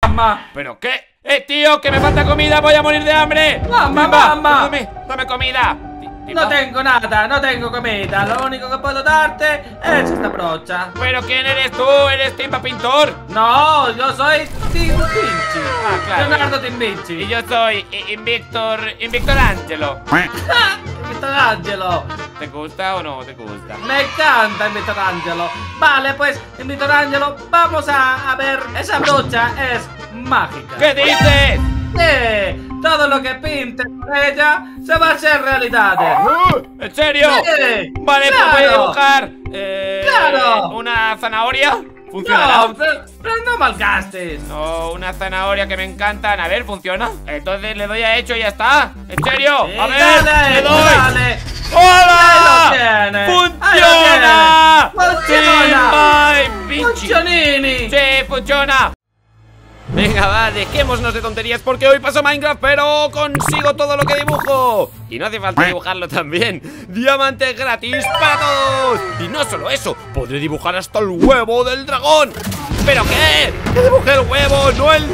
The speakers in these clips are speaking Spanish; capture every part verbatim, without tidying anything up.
mamá. ¿Pero qué? ¡Eh, tío! ¡Que me falta comida! ¡Voy a morir de hambre! ¡Mamá, Timba, mamá! Dame, dame comida. Timba. No tengo nada, no tengo comida. Lo único que puedo darte es esta brocha. ¿Pero quién eres tú? ¿Eres Timba Pintor? No, yo soy Tim Vinci. Ah, claro. Leonardo Tim Vinci. Y yo soy I- Invictor... Invictor Angelo. Michelangelo. ¿Te gusta o no te gusta? Me encanta Michelangelo. Vale, pues Michelangelo, vamos a, a ver. Esa brocha es mágica. ¿Qué dices? Sí, todo lo que pinte con ella se va a hacer realidad. Uh, ¿En serio? Sí, Vale, claro. pues voy a dibujar eh, Claro. una zanahoria. ¿Funcionará? No, pero, pero no malgastes. No, una zanahoria que me encantan. A ver, ¿funciona? Entonces le doy a hecho y ya está. ¿En serio? Sí, A ver, dale, le doy. dale. ¡Hola! Ahí lo tienes. ¡Funciona! Ahí lo tienes. ¡Funciona! ¡Vinci! Funcionini. ¡Sí, funciona! Venga, va, dejémonos de tonterías porque hoy paso Minecraft, pero consigo todo lo que dibujo. Y no hace falta dibujarlo también. Diamantes gratis para todos. Y no solo eso, podré dibujar hasta el huevo del dragón. ¿Pero qué? ¡Que dibujé el huevo, no el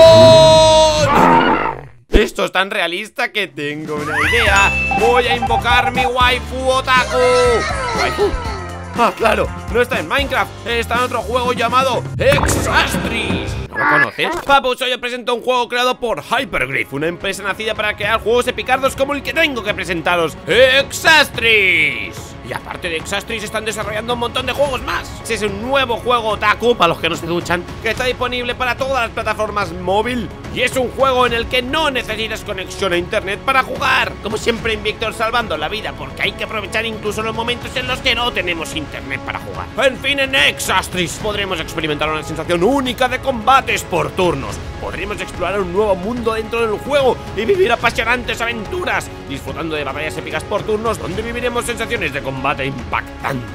dragón! Esto es tan realista que tengo una idea. Voy a invocar mi waifu otaku. ¿Waifu? Ah, claro, no está en Minecraft, está en otro juego llamado Exastris. ¿No lo conoces? Papus, hoy os presento un juego creado por Hyperglyph, una empresa nacida para crear juegos epicardos como el que tengo que presentaros, Exastris. Y aparte de Exastris están desarrollando un montón de juegos más. Es un nuevo juego otaku, para los que no se duchan, que está disponible para todas las plataformas móvil. Y es un juego en el que no necesitas conexión a internet para jugar. Como siempre, Invictor salvando la vida, porque hay que aprovechar incluso los momentos en los que no tenemos internet para jugar. En fin, en Exastris podremos experimentar una sensación única de combates por turnos. Podremos explorar un nuevo mundo dentro del juego y vivir apasionantes aventuras, disfrutando de batallas épicas por turnos donde viviremos sensaciones de combate impactantes.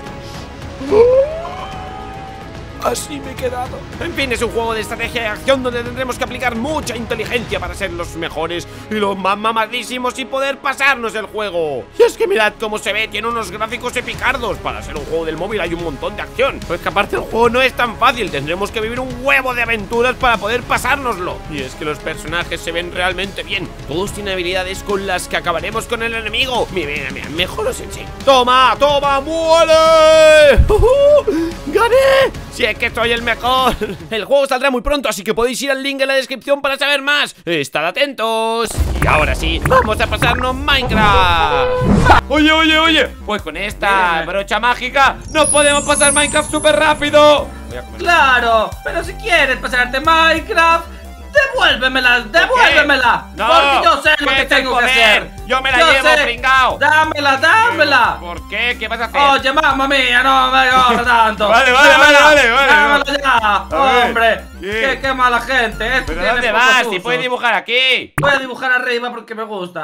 Así me he quedado. En fin, es un juego de estrategia y acción donde tendremos que aplicar mucha inteligencia para ser los mejores y los más mamadísimos y poder pasarnos el juego. Y es que mirad cómo se ve, tiene unos gráficos epicardos. Para ser un juego del móvil hay un montón de acción. Pues que aparte el juego no es tan fácil, tendremos que vivir un huevo de aventuras para poder pasárnoslo. Y es que los personajes se ven realmente bien. Todos tienen habilidades con las que acabaremos con el enemigo. Mira, mira, mira, mejor os enseño. ¡Toma, toma, muere! ¡Uh -huh! ¡Gané! ¡Sí! Que soy el mejor. El juego saldrá muy pronto, así que podéis ir al link en la descripción para saber más. Estad atentos. Y ahora sí, vamos a pasarnos Minecraft. Oye, oye, oye, pues con esta brocha mágica nos podemos pasar Minecraft súper rápido. Claro, pero si quieres pasarte Minecraft, devuélvemela, devuélvemela. No, porque yo sé lo que es el tengo que poder. hacer. Yo me la Yo llevo, sé. pringao. Dámela, dámela. ¿Por qué? ¿Qué vas a hacer? Oye, mamma mía, no me corras tanto. Vale, vale, Dámela, vale, vale, vale. Dámela ya, A ver, hombre. ¿qué? Qué, qué mala gente. Este ¿Pero tiene dónde pocos vas? Si usos. puedes dibujar aquí. Voy a dibujar arriba porque me gusta.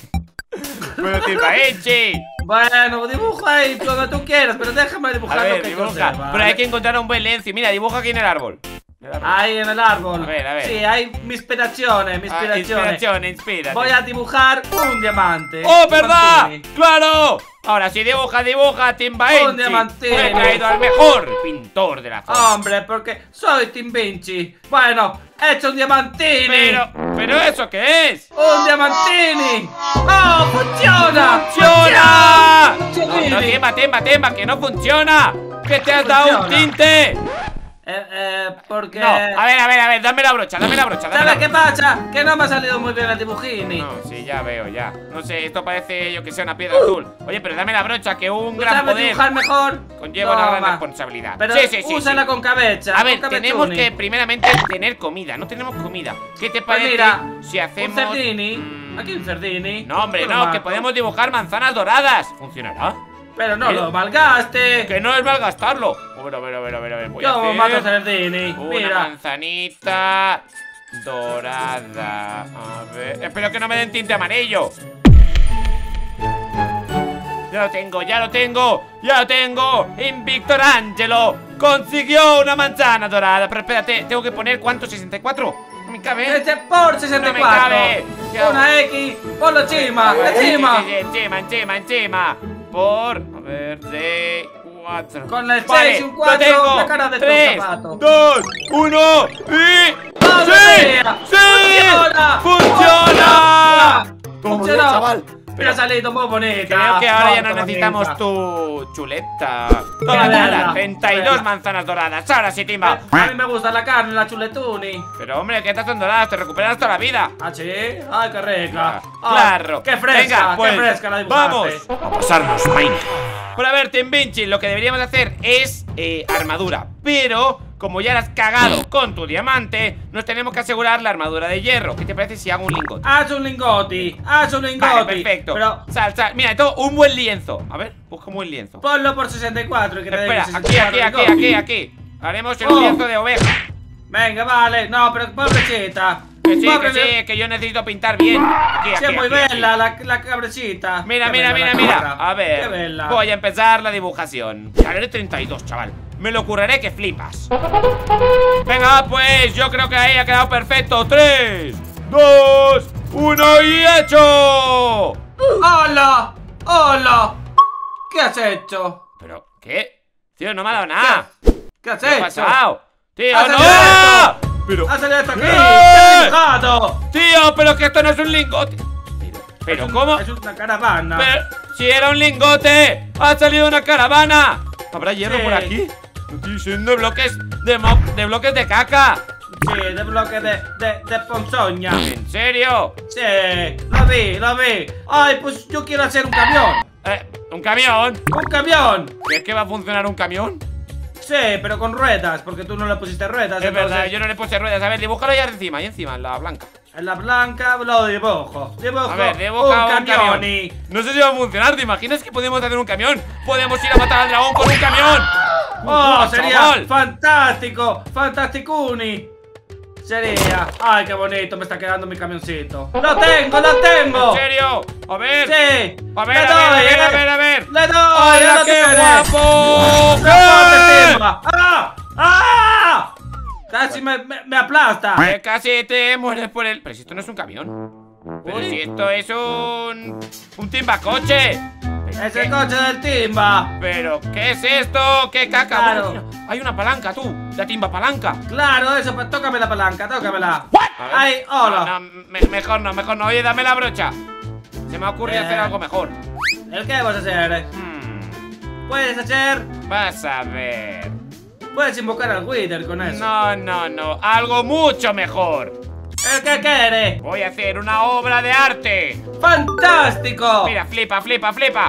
Pero Timba Echi. Bueno, dibuja ahí donde tú quieras, pero déjame dibujar A ver, lo que yo dibuja. sé, ¿vale? Pero hay que encontrar un buen lencio. Mira, dibuja aquí en el árbol. Ahí en el árbol. A ver, a ver. Sí, hay mi inspiraciones, mi Ah, inspiraciones. inspiración, inspírate. Voy a dibujar un diamante. ¡Oh, Un verdad! diamantini. ¡Claro! Ahora sí, dibuja, dibuja, Timba Un Echi. diamantino. He traído al mejor pintor de la zona. Hombre, porque soy Tim Vinci. Bueno, he hecho un diamantini. Pero, ¿pero eso qué es? ¡Un diamantini! ¡Oh, funciona! ¡Funciona! No, ¡Funciona! no, Timba, Timba, Timba, que no funciona. Que te has dado un Funciona. tinte. Eh, eh, porque... No, a ver, a ver, a ver, dame la brocha, dame la brocha, dame la ¿Sabes qué brocha. pasa? Que no me ha salido muy bien el dibujini. No, sí, ya veo, ya. No sé, esto parece, yo que sé, una piedra azul. Oye, pero dame la brocha, que un ¿Tú gran sabes poder dibujar mejor? conlleva una gran Toma. responsabilidad. Pero sí, sí, sí, úsala sí. con cabeza. A ver, con tenemos cabezuni. que primeramente tener comida. No tenemos comida. ¿Qué te Pues parece mira, si hacemos... un cerdini. mm, Aquí un cerdini. No, hombre, Pero no, mato. que podemos dibujar manzanas doradas. ¿Funcionará? Pero no ¿Eh? lo malgaste. Que no es malgastarlo. A ver, a ver, a ver, a ver, a ver. Voy a Yo hacer mato cerdini. una Mira. manzanita dorada. A ver, espero que no me den tinte amarillo. Ya lo tengo, ya lo tengo, ya lo tengo. Invictor Angelo consiguió una manzana dorada. Pero espérate, tengo que poner ¿cuánto? ¿sesenta y cuatro? No me cabe. Este por sesenta y No me cuatro. cabe. Ya. Una X. Ponlo encima. Sí, Encima. sí, sí, encima, encima, encima. Por, a ver, de cuatro. Con el Vale, seis y un lo cuatro, tengo. la cara de tu Tres, zapato. dos, uno y... ¡Vamos, ¡Sí! funciona, ¡Sí! ¡Funciona! ¡Funciona! ¿Cómo ¡Funcionó! no, chaval? Pero ha salido muy bonita. Creo que ahora ya no Muy necesitamos bonita. tu chuleta. Toma, verla, toma, treinta y dos verla. manzanas doradas. Ahora sí, Timba. A mí me gusta la carne, la chuletuni. Pero hombre, que estas son doradas, te recuperas toda la vida. ¿Ah, sí? Ay, qué rica. Ah, Ah, claro. Qué fresca, Venga, pues, qué fresca la dibujante. vamos a pasarnos Minecraft. Pero a ver, Timbinchy, lo que deberíamos hacer es eh, armadura. Pero, como ya la has cagado con tu diamante, nos tenemos que asegurar la armadura de hierro. ¿Qué te parece si hago un lingote? Haz un lingote, haz un lingote. Vale, perfecto. Pero Sal, sal. Mira, tengo un buen lienzo. A ver, busca un buen lienzo. ponlo por sesenta y cuatro y que te den Espera, aquí, sesenta y aquí, cuatro aquí, aquí, lingotes. aquí. Haremos un Oh. lienzo de oveja. Venga, vale. No, pero pobrecita. Que sí, que Pobre- sí, que yo necesito pintar bien. Aquí, Sí, aquí, es muy aquí, aquí. bella la, la cabrecita. Mira, Qué mira, bella mira, la mira. cabra. A Qué ver, bella. voy a empezar la dibujación. Haré treinta y dos, chaval. Me lo curraré que flipas. Venga, pues yo creo que ahí ha quedado perfecto. tres, dos, uno y hecho. ¡Hola! ¡Hola! ¿Qué has hecho? ¿Pero qué? Tío, no me ha dado nada. ¿Qué has ¿Qué ha hecho? pasado? ¡Tío, ¡Has no! salido esto! Pero, ¡Ha salido esto aquí! ¡Eh! ¡Te he dibujado! tío, pero que esto no es un lingote. Pero, pero Es un- ¿cómo? Es una caravana. Pero, si era un lingote, ha salido una caravana. ¿Habrá hierro Sí. por aquí? Estoy diciendo bloques de mo de bloques de caca. Sí, de bloque de, de, de ponzoña. ¿En serio? Sí, lo vi, lo vi. Ay, pues yo quiero hacer un camión. Eh, ¿un camión? ¡Un camión! ¿Crees que va a funcionar un camión? Sí, pero con ruedas, porque tú no le pusiste ruedas. Es verdad, entonces, yo no le puse ruedas. A ver, dibújalo ya encima, ahí encima, en la blanca. En la blanca lo dibujo. Dibujo A ver, un dibuja un, camión. camión. y- No sé si va a funcionar, ¿te imaginas que podemos hacer un camión? Podemos ir a matar al dragón con un camión. ¡Oh, ¡Guau, sería chaval! fantástico! ¡Fantasticuni! Sería... ¡Ay, qué bonito! Me está quedando mi camioncito. ¡Lo tengo, lo tengo! ¿En serio? A ver. ¡Sí! A ver, ¡Le a ver, doy, a ver, eh! a ver, a ver. ¡Le doy! ¡Hola, ya lo qué tienes! guapo! ¡Reporte, ¿Qué? Simba! ¡Ah! ¡Ah! Casi me, me, me aplasta. Que casi te mueres por el... Pero si esto no es un camión. Pero Uy. si esto es un... Un timbacoche. Es el coche del Timba. Pero, ¿qué es esto? ¿Qué caca? Claro. Bueno, mira, hay una palanca, tú. La timba palanca. Claro, eso, pues tócame la palanca, tócamela. A ver. ¡Ay, hola! No, no, me- mejor no, mejor no. Oye, dame la brocha. Se me ha ocurrido Eh. hacer algo mejor. ¿El qué vas a hacer? Hmm, Puedes hacer... vas a ver. Puedes invocar al Wither con eso. No, no, no. Algo mucho mejor. ¿El qué quiere? Voy a hacer una obra de arte. ¡Fantástico! Mira, flipa, flipa, flipa.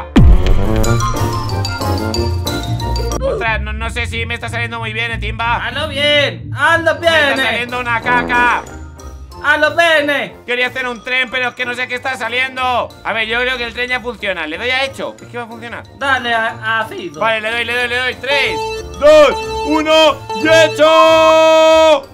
Ostras, no, no sé si me está saliendo muy bien, ¿eh, Timba? ¡Hazlo bien! ¡Hazlo Me está bien! saliendo una caca. ¡Hazlo bien! Quería hacer un tren, pero es que no sé qué está saliendo. A ver, yo creo que el tren ya funciona. ¿Le doy a hecho? ¿Es que va a funcionar? Dale a, a Fido. Vale, le doy, le doy, le doy. tres, dos, uno y hecho.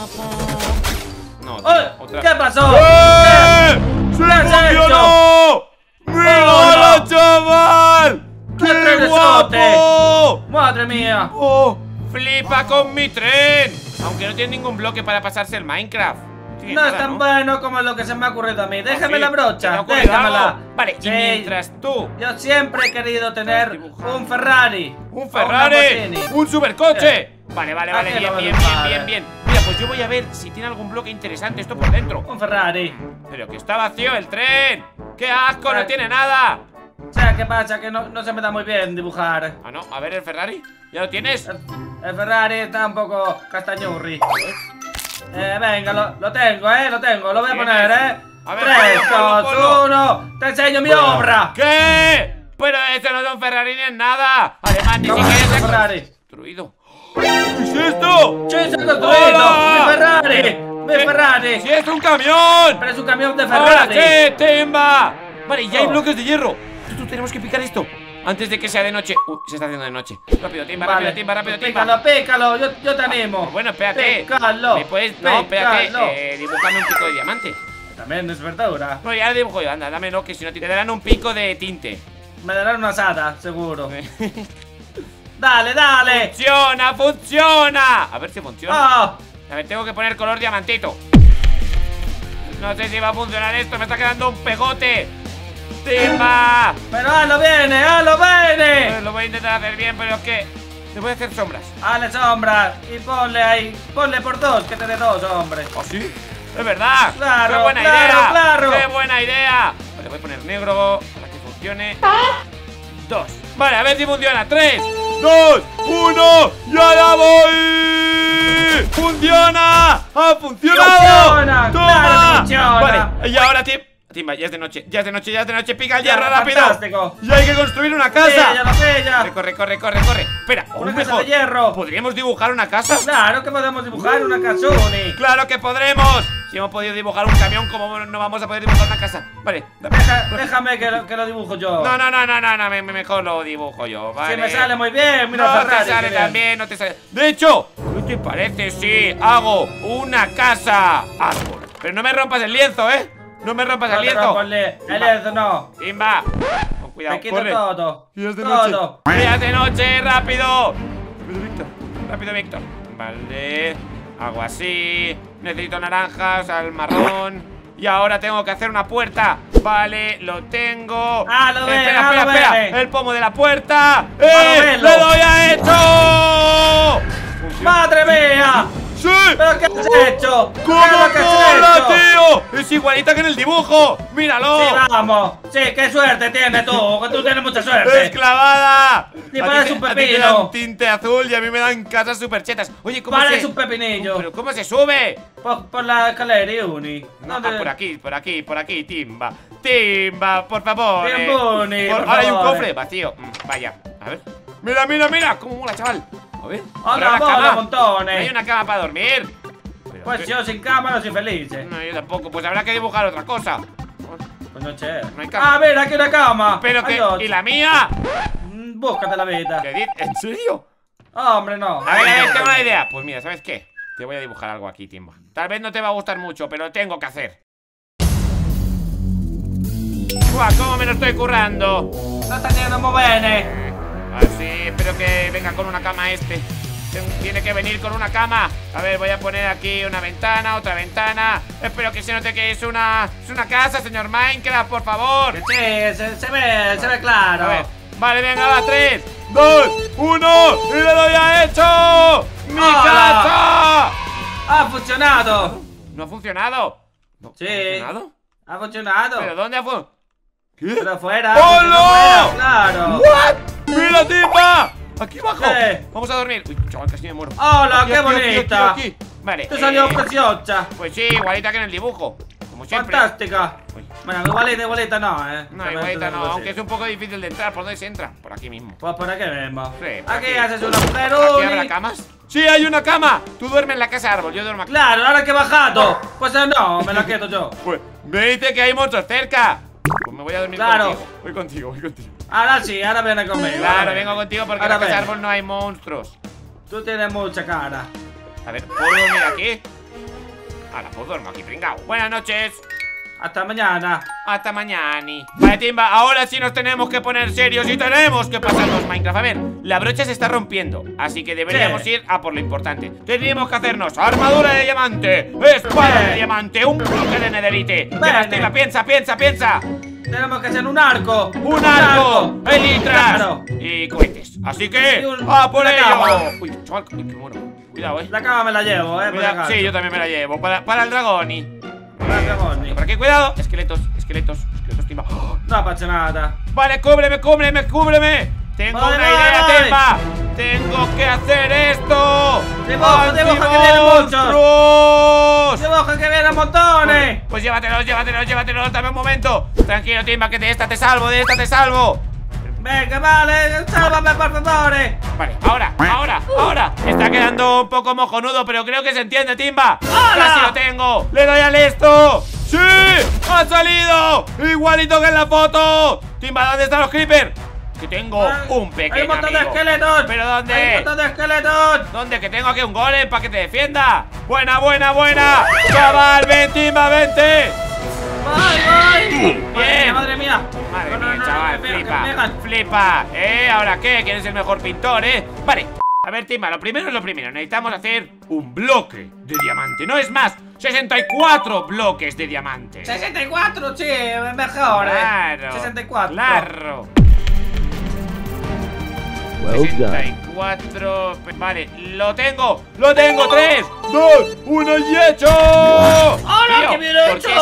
No, tío, ¡Ay! otra. ¿Qué pasó? ¡Eh! ¡Se ¿Qué has funcionó! ¡Míralo, chaval! ¡Qué ¡Qué trenesote! guapo! ¡Madre mía! ¡Oh! ¡Flipa con mi tren! Aunque no tiene ningún bloque para pasarse el Minecraft. tiene No nada, es tan ¿no? bueno como lo que se me ha ocurrido a mí. Déjame Sí, la ¿te ha brocha. ocurrido Déjamela. algo? Vale, y Sí. mientras tú... Yo siempre he querido tener Dibujando. un Ferrari. ¡Un o un Ferrari! Lamborghini. ¡Un supercoche! Vale, vale, vale, Aquí bien, lo bien, vale. bien, bien, bien. Mira, pues yo voy a ver si tiene algún bloque interesante esto por dentro. Un Ferrari. Pero que está vacío el tren. ¡Qué asco! ¡No Vale. tiene nada! O sea, ¿qué pasa? Que no, no se me da muy bien dibujar. Ah, no, a ver el Ferrari. ¿Ya lo tienes? El, el Ferrari está un poco castañurri. Eh, venga, lo, lo tengo, eh, lo tengo. Lo voy a Bien. poner, eh. A ver, Tres, ponlo, ponlo, dos, ponlo. uno. Te enseño mi obra. ¿Qué? Pero eso no es un Ferrari ni es nada. Además, ni ¿Cómo siquiera es se un ha Ferrari? construido. ¿Qué es esto? ¡Sí, se ha construido! ¡Hola! ¡Mi Ferrari! ¡Mi ¿Qué? Ferrari! ¡Sí es un camión! ¡Pero es un camión de ¡Ahora Ferrari! sí, Timba! Vale, ya hay Oh. bloques de hierro. Tú, tú, tenemos que picar esto antes de que sea de noche. Uy, se está haciendo de noche. Rápido, Timba, Vale. rápido, Timba, rápido, Timba. Pícalo, pícalo, yo, yo te animo. Bueno, espérate. Pícalo. ¿Me puedes? No, espérate. pícalo. Eh, dibújame un pico de diamante. También es verdura. No, ya lo dibujo yo. Anda, dámelo, que si no te darán un pico de tinte. Me darán una asada, seguro. Dale, dale. ¡Funciona, funciona! A ver si funciona. ¡Oh! A ver, tengo que poner color diamantito. No sé si va a funcionar esto. Me está quedando un pegote. ¡Timba! ¡Pero hazlo bien, eh, hazlo bien! Eh, Lo voy a intentar hacer bien, pero es que le voy a hacer sombras. Hazle sombra y ponle ahí, ponle por dos, que te dé dos, hombre. ¿Ah, sí? ¡Es verdad! Claro, ¡Qué buena claro, idea! claro. ¡Qué buena idea! Vale, voy a poner negro para que funcione. Dos. Vale, a ver si funciona. Tres, dos, uno. ¡Ya la voy! ¡Funciona! ¡Ha funcionado! ¡Funciona! ¡Toma! ¡Claro que funciona! Vale, y ahora, Tim. Timba, ya es de noche, ya es de noche, ya es de noche. Pica el hierro Claro, rápido. fantástico. Y hay que construir una casa. Sí, ya lo sé, ya. Corre, corre, corre, corre. Espera, Una aún casa mejor. de hierro. ¿Podríamos dibujar una casa? Claro que podemos dibujar una casoni. ¡Claro que podremos! Si hemos podido dibujar un camión, ¿cómo no vamos a poder dibujar una casa? Vale, dame. Deja- déjame que lo, que lo dibujo yo. No, no, no, no, no, no, me- me- mejor lo dibujo yo, ¿vale? Si me sale muy bien, mira No Ferrari, te sale qué bien. tan bien, no te sale. De hecho, ¿qué te parece si hago una casa árbol? Pero no me rompas el lienzo, ¿eh? No me rompas No el te lienzo. rompo el li- el lienzo no. Timba, con cuidado, Te quito corre. todo. Y es de todo. noche. Ya es de noche, rápido. Rápido, Víctor. Rápido, Víctor. Vale. Hago así. Necesito naranjas, al marrón. Y ahora tengo que hacer una puerta. Vale, lo tengo. Ah, lo ves, Espera, ah, espera, lo espera. ves. El pomo de la puerta. lo ¡Eh! ves, ¡Le lo. doy a hecho! Funciona. ¡Madre mía! ¡Sí! ¿Pero qué has hecho? ¡Cómo ¿Qué es lo que has mola, hecho? tío! Es igualita que en el dibujo. ¡Míralo! Sí, vamos. Sí, qué suerte tienes tú, que tú tienes mucha suerte. ¡Es clavada! Sí, A ti parece te- un a ti te pepino. dan tinte azul y a mí me dan casas super chetas. Oye, ¿cómo Parece se...? un pepinillo. ¿Pero cómo se sube? Por, por la escalera, Uni. No, ¿Dónde? ah, por aquí, por aquí, por aquí, Timba. Timba, por favor. Bien, eh. Bunny, por Ahora hay un favor. cofre vacío. Mm, vaya, a ver. Mira, mira, mira, cómo mola, chaval. A ver. Anda, Habrá una mola, cama. montones. No hay una cama para dormir. Pero Pues qué- yo sin cama no soy feliz. eh. No, yo tampoco. Pues habrá que dibujar otra cosa. Pues no sé. No hay cama. Ah, mira, aquí una cama. Pero que. Adiós. ¿Y la mía? Mm, Búscate la vida. ¿Qué dices? ¿En serio? Hombre, no. A ver, a ver, tengo una idea. Pues mira, ¿sabes qué? Te voy a dibujar algo aquí, Timba. Tal vez no te va a gustar mucho, pero tengo que hacer. ¡Buah, cómo me lo estoy currando! No está yendo muy bien, eh. Así, espero que venga con una cama este. Ten- Tiene que venir con una cama. A ver, voy a poner aquí una ventana, otra ventana. Espero que se note que es una, es una casa, señor Minecraft, por favor. Sí, se, se ve, se ve claro. A ver, vale, venga, va, tres, dos, uno, y le doy a hecho. ¡Mi ¡Hola! casa! Ha funcionado. ¿No ha funcionado? ¿No, Sí. ¿no ha funcionado? Ha funcionado. ¿Pero dónde ha funcionado? ¿Qué? Pero fuera. ¡Hola! fuera, claro. ¿What? ¡Mira, Timba! ¡Aquí abajo! ¿Qué? Vamos a dormir. Uy, chaval, casi me muero. Hola, Aquí, qué aquí, aquí, bonita. aquí, aquí. Vale. Te salió eh, preciosa. Pues sí, igualita que en el dibujo. Como siempre. Fantástica. Uy. Bueno, igualita, igualita no, eh. No, También igualita te no, digo así. aunque es un poco difícil de entrar. ¿Por dónde se entra? Por aquí mismo. Pues por aquí mismo. Sí, por aquí aquí. haces una mujer, ¿Aquí habrá Uni. camas? ¡Sí, hay una cama! Tú duermes en la casa árbol, yo duermo aquí. Claro, ahora que he bajado. Pues eh, no, me la quedo yo. Pues me dice que hay monstruos cerca. Pues me voy a dormir Claro. contigo. Voy contigo, voy contigo. Ahora sí, ahora viene conmigo. Claro, ahora vengo viene. contigo porque Ahora en la casa ven. árbol no hay monstruos. Tú tienes mucha cara. A ver, ¿puedo dormir aquí? Ahora, pues duermo aquí, pringao. Buenas noches. Hasta mañana. Hasta mañana. Vale, Timba, ahora sí nos tenemos que poner serios y tenemos que pasarnos Minecraft. A ver, la brocha se está rompiendo, así que deberíamos ¿Qué? ir a por lo importante. Tenemos que hacernos armadura de diamante, espada ¿Qué? de diamante, un bloque de nederite. Vale. Venga, Timba, piensa, piensa, piensa. Tenemos que hacer un arco. Un arco, elitras Claro. y cohetes. Así que, Y un- ¡a por una ello! cama. Uy, chaval, uy, que muero. Cuidado, eh. La cama me la llevo, eh. por Cuidado. si Sí, yo acaso. también me la llevo. Para, para el dragoni. Para el dragoni. Por aquí, cuidado. Esqueletos, esqueletos, esqueletos, Timba. ¡Oh! No pasa nada. Vale, cúbreme, cúbreme, cúbreme. Tengo Vale, una vale, idea, vale. Temba. Tengo que hacer esto. Dibuja, dibuja, que vienen ¡Antimonstruos! ¡Dibuja que vienen montones! Pues llévatelos, llévatelos, llévatelos. Dame un momento. Tranquilo, Timba, que de esta te salvo, de esta te salvo. Venga, vale, sálvame por favor. Vale, ahora, ahora, ahora. Está quedando un poco mojonudo, pero creo que se entiende, Timba. ¡Hala! Casi lo tengo. Le doy al esto. ¡Sí! ¡Ha salido! ¡Igualito que en la foto! Timba, ¿dónde están los creepers? Que tengo un pequeño Hay un montón de amigo. esqueletos. ¿Pero dónde? Hay un montón de esqueletos. ¿Dónde? Que tengo aquí un golem para que te defienda. Buena, buena, buena. Chaval, ven, Timba, vente. ¡Voy, voy! Bien. Madre mía. Madre No, no, mía, no, chaval, que me pegan, flipa, que me pegan. flipa. ¿Eh? ¿Ahora qué? ¿Quién es el mejor pintor, eh? Vale. A ver, Timba, lo primero es lo primero. Necesitamos hacer un bloque de diamante. No es más, sesenta y cuatro bloques de diamante. sesenta y cuatro, sí, mejor, eh. Claro. sesenta y cuatro. Claro. Well sesenta y done. cuatro. Vale, lo tengo. Lo tengo. tres, dos, uno y hecho. ¡Hola!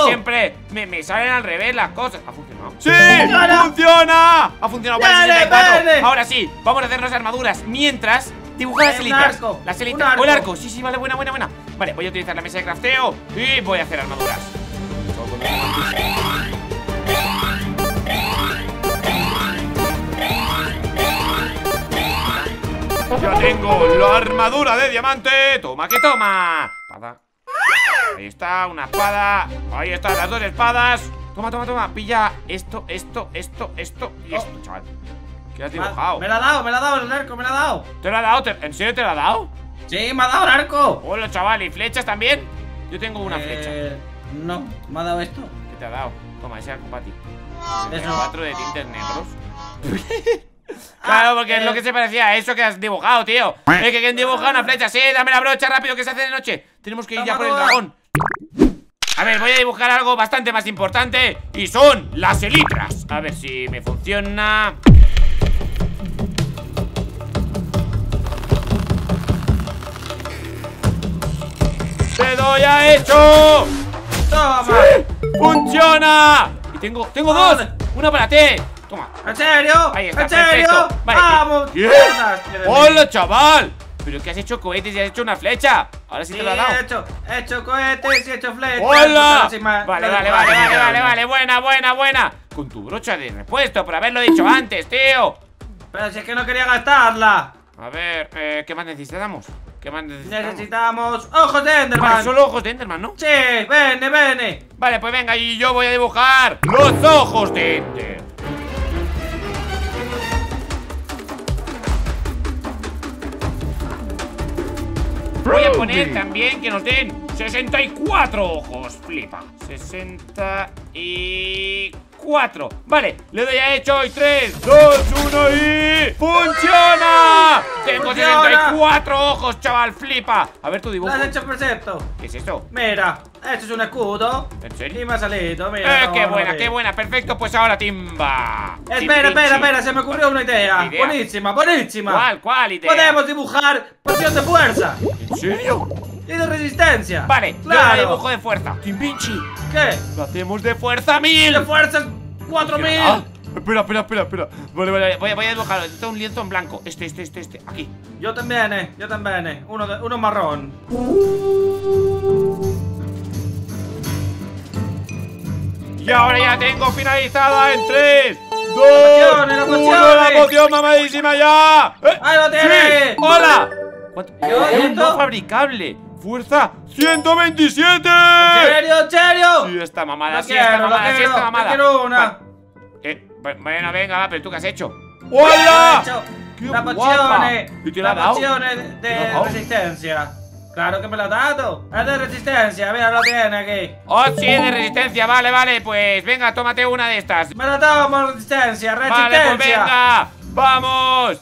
siempre me, me salen al revés las cosas. ¿Ha funcionado? ¡Sí! ¡Funciona! ¡Funciona! Ha funcionado para el ¡Dale, sesenta y cuatro. dale! Ahora sí, vamos a hacernos armaduras mientras dibujar las Eh, un elitas. arco, Las un elitas. arco. O el arco. Sí, sí, vale, buena, buena, buena. Vale, voy a utilizar la mesa de crafteo y voy a hacer armaduras. Ya tengo la armadura de diamante. Toma que toma. Espada. Ahí está, una espada. Ahí están las dos espadas. Toma, toma, toma. Pilla esto, esto, esto, esto y esto, oh, chaval. ¿Qué has dibujado? Me la ha dado, me la ha dado el arco, me la ha dado. ¿Te lo ha dado? ¿En serio te lo ha dado? Sí, me ha dado el arco. Hola, chaval. ¿Y flechas también? Yo tengo una eh, flecha. No, me ha dado esto. ¿Qué te ha dado? Toma, ese arco para ti. Eso. Cuatro de tintes negros. Claro, porque ah, es lo eh. que se parecía a eso que has dibujado, tío. Es que quien dibuja una flecha. Sí, dame la brocha rápido que se hace de noche. Tenemos que ir ya por el dragón. A ver, voy a dibujar algo bastante más importante. Y son las elitras. A ver si me funciona. ¡Te doy a hecho! Toma. ¡Sí! ¡Funciona! Y tengo, tengo dos. Vale. Una para ti. Toma. ¿En serio? Ahí está, ¿En serio? perfecto. Vale. ¡Vamos! ¿Qué? Desastre de mí. ¡Hola, chaval! ¿Pero qué has hecho cohetes y has hecho una flecha? Ahora sí, Sí, te lo ha dado. he hecho, he hecho cohetes y he hecho flechas. ¡Hola! Porque encima- Vale, no vale, le vale, puedo vale, hacer vale, nada. vale. Buena, buena, buena. Con tu brocha de repuesto, por haberlo dicho antes, tío. Pero si es que no quería gastarla. A ver, eh, ¿qué más necesitamos? ¿Qué más necesitamos? Necesitamos ojos de Vale, Enderman. solo ojos de Enderman, ¿no? Sí, vene, vene. Vale, pues venga, y yo voy a dibujar los ojos de Ender. Voy a poner también que nos den sesenta y cuatro ojos. Flipa. sesenta y cuatro. Vale, le doy a hecho y tres, dos, uno y... ¡funciona! Tengo ¡Funciona! sesenta y cuatro ojos, chaval. Flipa. A ver tu Lo dibujo. has hecho perfecto. ¿Qué es esto? Mira, esto es un escudo. ¿En serio? Y me ha salido, mira. Eh, no, qué no buena, me qué ve. buena. Perfecto, pues ahora timba. Espera, Tim, espera, pinchi. espera, se me ocurrió una idea. ¿Idea? Buenísima, buenísima. ¿Cuál, cuál idea? Podemos dibujar poción de fuerza ¿En serio? y de resistencia. Vale, yo claro. la dibujo de fuerza. Tim Vinci. ¿Qué? Lo hacemos de fuerza mil. De fuerza cuatro mil. Ah, espera, espera, espera, espera. Vale, vale, voy a, voy a dibujar. Necesito un lienzo en blanco. Este, este, este, este. Aquí. Yo también, eh. Yo también, eh. Uno, de, uno marrón. Y ahora ya tengo finalizada en tres, poción, la dos, poción, uno. ¡La eh. poción mamadísima ya! ¡Eh! ¡Ahí lo tiene! ¡Sí! ¡Hola! ¿Cuánto? ¿Yo? ¡Es no ¿Esto? fabricable! ¡Fuerza ciento veintisiete! ¿En serio? ¿En serio? Sí, esta mamada, Lo sí, quiero, esta lo mamada, sí, quiero, esta yo mamada. quiero una. Vale. Eh, bueno, venga, va, pero ¿tú qué has hecho? Lo he ¡Hola! hecho. ¡Qué La guapa! poción, eh. ¿Y te la ha La dado? poción es ¿Te la ha de dado? resistencia. Claro que me la ha dado. Es de resistencia, mira, lo tiene aquí. ¡Oh, sí, de resistencia! Vale, vale, pues venga, tómate una de estas. Me la tomo, resistencia, resistencia. Vale, pues venga, ¡vamos!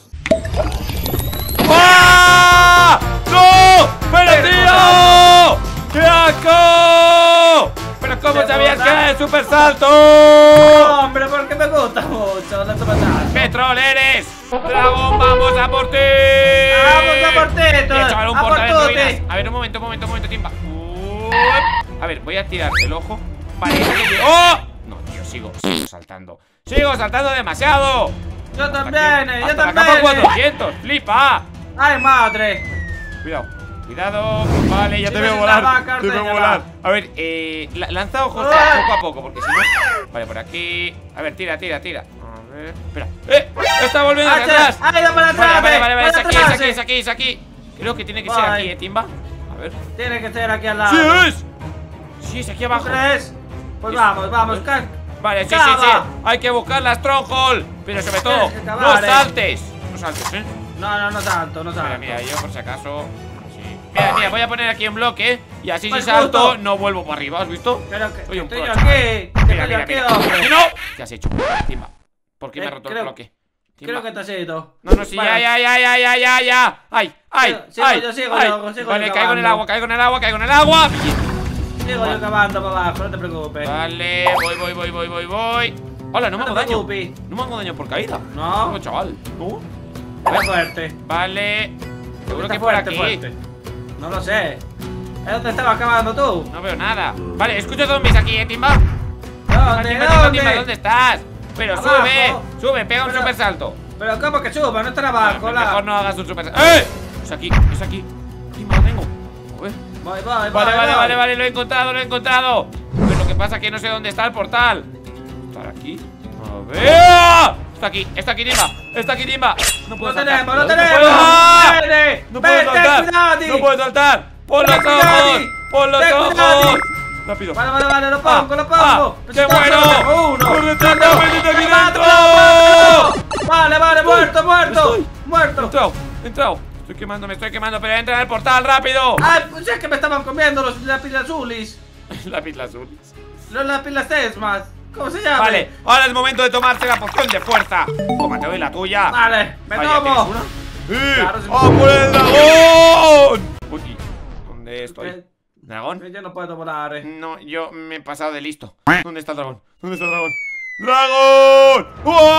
¡Ah! ¡No! ¡Pero Pero, tío! ¡Qué asco! ¿Pero cómo ¿Te sabías gusta? que era el super salto? Hombre, porque me gusta mucho. No te matas. ¡Qué troll eres! ¡Dragón, vamos a por ti! ¡Vamos a por ti, Eh, todo! chaval, un ¡A por portal de tutti! ruinas. A ver, un momento, un momento, un momento, timba. Uop. A ver, voy a tirar el ojo. Vale, que- ¡oh! No, tío, sigo, sigo saltando. ¡Sigo saltando demasiado! Yo también, eh, yo Hasta la también. capa eh. cuatrocientos, flipa. ¡Ay, madre! Cuidado, cuidado. Vale, ya Si te ves veo una volar. vaca, Te veo ordeñala. volar. A ver, eh, la- lanza ojos ¡Ah! poco a poco, porque si no. Vale, por aquí. A ver, tira, tira, tira. A ver, espera. ¡Eh! ¡Está volviendo hacia ¡Hacha! atrás! ¡Ay, da para atrás! Vale, vale, vale, vale, es para aquí, es atrás, aquí, eh. es aquí, es aquí. Creo que tiene que ser Vale. aquí, eh, Timba. A ver. Tiene que ser aquí al lado. ¡Sí es! Sí, es aquí ¿Tú abajo. crees? Pues Es- vamos, vamos. ca- Vale, sí, sí, Cava. sí. Hay que buscar las Stronghold. Pero sobre todo, Tienes que no cavar, eh. saltes. No saltes, ¿eh? No, no, no tanto, no Mira, tanto. mira, yo por si acaso. Así. Mira, mira, voy a poner aquí un bloque. Y así si Pues salto, justo. no vuelvo para arriba. ¿Has visto? Pero que, Soy que un estoy pro, yo chaval. aquí. Que Mira, estoy mira, aquí, mira. hombre. ¡Y no! ¿Qué has hecho? Timba. ¿Por qué me Eh, ha roto el creo- bloque? Timba. Creo que te has ido. No, no, sí, Vale. ya, ya, ya, ya, ya, ya, ya. ¡Ay, ay! Sigo- sigo ay, yo, sigo ay. yo, sigo Vale, yo caigo en el cavando. agua, caigo en el agua, caigo en el agua. Sigo yo cavando para abajo, no te preocupes. Vale, voy, voy, voy, voy, voy, voy. Hola, no me No hago te daño. preocupes. No me hago daño por caída. No. No, chaval. No. Está fuerte. Vale. Seguro Está que por fuerte, aquí. fuerte. No lo sé. ¿Dónde estabas acabando tú? No veo nada. Vale, escucho zombies aquí, eh, Timba. ¿Dónde? Timba, Timba, ¿Dónde? Timba, ¿dónde estás? Pero Abajo. sube, sube, pega un Pero- super salto. Pero ¿cómo que suba? No están abajo, Mejor la. no hagas un super salto. ¡Eh! Es aquí, es aquí. Timba, lo tengo. A ver. Voy, voy, Vale, voy, vale, voy. vale, vale, lo he encontrado, lo he encontrado. Pero lo que pasa es que no sé dónde está el portal. ¿Está aquí? A ver. Está aquí, está aquí, Timba. Está aquí, Timba. No puedo Lo saltar. tenemos, lo No puedo. tenemos. ¡Ah! Vete, No puedo vete, saltar. cuidado. No puedo saltar. ¡Pon los Ten ojos! cuidado. ¡Pon los Ten ojos! cuidado. Rápido. Vale, vale, vale, lo Ah, pongo, lo ah, pongo. ¡Qué Pero bueno! solo tengo uno. ¡Corre, trata, métete aquí ¡Mátalo, dentro! mátalo! Vale, vale, muerto, muerto. Estoy. He Muerto. entrado, he entrado. Estoy quemando, me estoy quemando, pero entra en el portal, rápido. Ay, pues es que me estaban comiendo los lápiz azules. La pila azul. Los lápiz esmas. ¿Cómo se llama? Vale, ahora es momento de tomarse la poción de fuerza. Toma, te doy la tuya. Vale, me Vaya, ¿tienes tomo. una? ¡Sí! Claro, sí. ¡A por el dragón! Uy, ¿dónde estoy? Eh, ¿Dragón? Yo no puedo volar, eh. No, yo me he pasado de listo. ¿Dónde está el dragón? ¿Dónde está el dragón? ¡Dragón!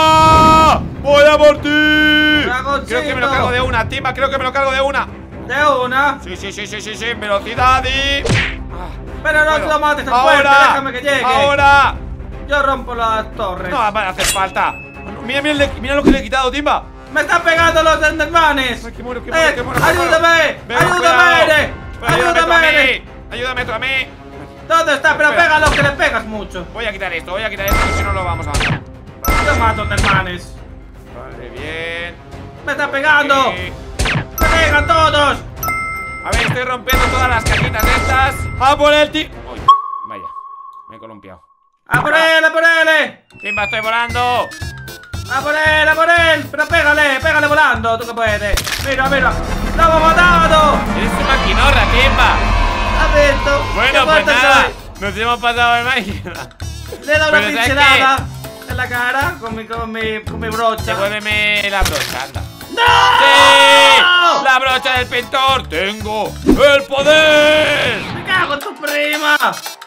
¡Uah! ¡Voy a por ti! Dragoncito. Creo que me lo cargo de una, Timba, creo que me lo cargo de una. De una. Sí, sí, sí, sí, sí, sí, velocidad y... Ah, Pero no puedo. lo mates tan Ahora, fuerte, déjame que llegue. ¡Ahora! Yo rompo las torres. No va a hacer falta. Mira, mira, le- mira lo que le he quitado, Timba. ¡Me están pegando los Endermanes! Ay, que muero, que muero, Eh, que muero, que muero. ¡Ayúdame! Ven, ¡Ayúdame, cuidado. Ere! Pero ayúdame tú a ¡Ayúdame, mí. Ere! Ayúdame tú a mí. ¿Dónde está? Pero Espera. pégalo, que le pegas mucho. Voy a quitar esto, voy a quitar esto, que si no lo vamos a matar. Yo mato Endermanes. Vale, bien. ¡Me están pegando! Eh, ¡Me pegan todos! A ver, estoy rompiendo todas las cajitas estas. ¡A por el ti! Uy, vaya, me he columpiado. ¡A por él, a por él! Timba, estoy volando. ¡A por él, a por él! ¡Pero pégale, pégale volando! ¡Tú que puedes! ¡Mira, mira! ¡Lo hemos matado! Eres una maquinorra, Timba. ¿Has visto? Bueno, ¡Qué pues fuerte nada, soy! nos hemos pasado de máquina. Le he dado una Pero ¿sabes pincelada en la cara con mi, con mi, con mi brocha. Devuélveme la brocha, anda. ¡No! ¡Sí! ¡La brocha del pintor! ¡Tengo el poder! ¡Me cago en tu prima!